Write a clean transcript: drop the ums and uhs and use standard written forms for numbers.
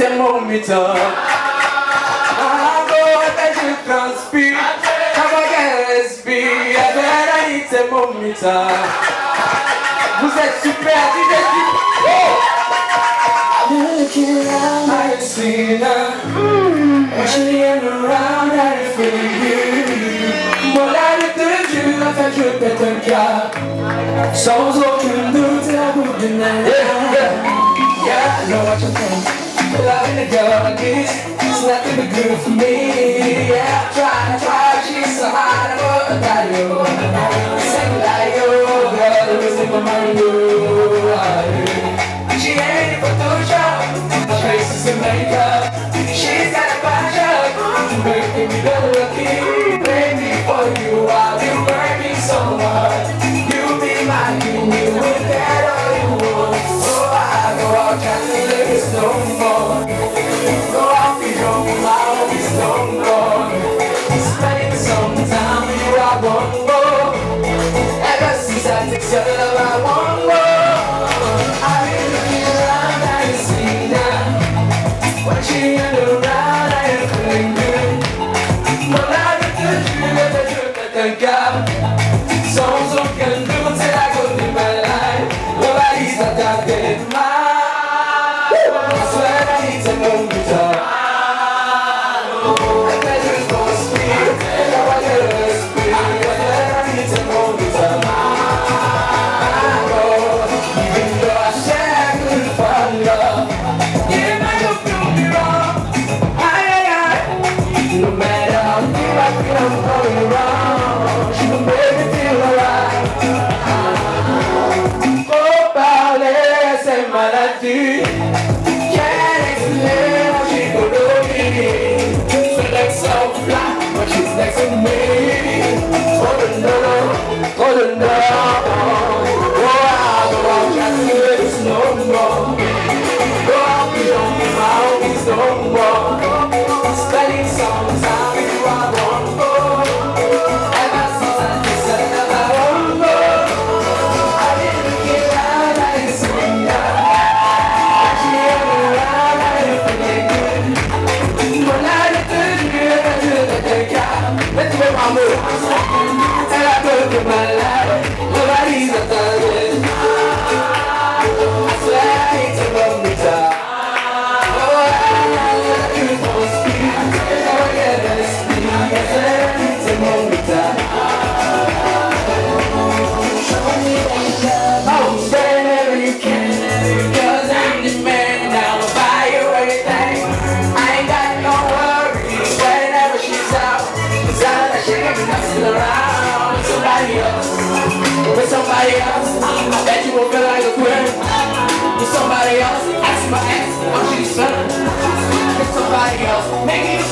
tellement m'étonne. Je transpire, avant qu'elle respire, elle tellement m'étonne. Vous êtes super, looking around, I see now. Actually, I'm around, I feel you. Mon âme de Dieu, en fait, je pète un câble. Sans aucun doute, c'est la boule de neige. Yeah, I know what you think. Loving a girl like this, it's nothing but good for me. Yeah, I try, she's so hard, I'm a you. Sing like you, girl, losing my mind, she ain't ready for the show. Traces and makeup, she's got a passion. Making me better lucky, baby, for you I'll be working so hard. You be my king, you will get all you want. Oh, I go out trying to live this no more. Go out be home, my home is no more. Spending some time with you, I want more. Ever since I took your love, I want more. I've been looking around, I see now. Watching you around, I am feeling good. Mon âme de Dieu, je pète un câble. Sans aucun doute, c'est la goutte de ma life. Nobody's got that dead mind. I swear I need to know the time. I bet there's no speed. I want you to speak. I swear I need to know the time. Even though I share good fun love, you might have done me wrong. No matter how deep I feel I'm going wrong, she will make me feel alright. Oh, parler, c'est maladie. Can't explain how she could do me. She's like so fly, but she's next to me. Oh, no. Oh, I'll go out trying to live this no more. Go out, be on my homies no more. Spending some time with you, I want more. Ever since I decided that I want more, I didn't get out, I didn't see now. Actually, I'm around, I didn't forget good. Mon âme de Dieu, je pète un câble. Let's make my move. And I put in my life, nobody's a target. I swear I need to run the top. Somebody else, I bet you won't feel like a queer. With somebody else, ask my ex, how she's feeling. With somebody else, make it